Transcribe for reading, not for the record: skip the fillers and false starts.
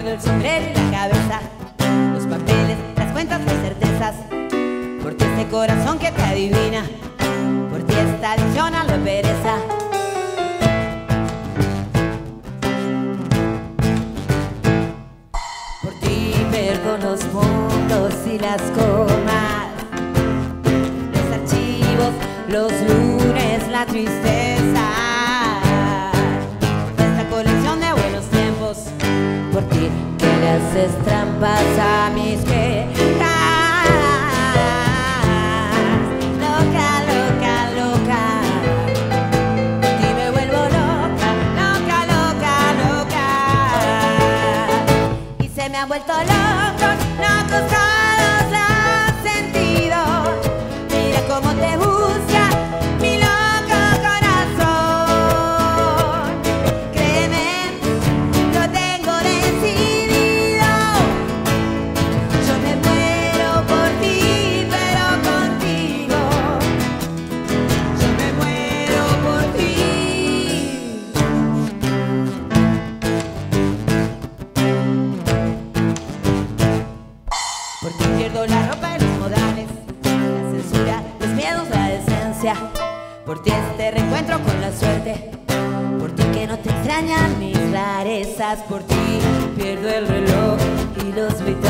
pierdo el sombrero y la cabeza, los papeles, las cuentas, las certezas. Por ti este corazón que te adivina, por ti esta adicción a la pereza. Por ti pierdo los mundos y las comas, los archivos, los lunes, la tristeza, esta colección de buenos tiempos. Por ti que le haces trampas a mis quejas. Loca, loca, loca, por ti me vuelvo loca, loca, loca, loca. Y se me han vuelto locos, locos todos los sentidos. Mira cómo te busca mi loco corazón. Créeme, lo tengo decidido. Yo me muero por ti, pero contigo. Yo me muero por ti. Por ti pierdo la ropa y los modales, la censura, los miedos, la decencia. Por ti este reencuentro con la suerte, por ti que no te extrañan mis rarezas. Por ti pierdo el reloj y los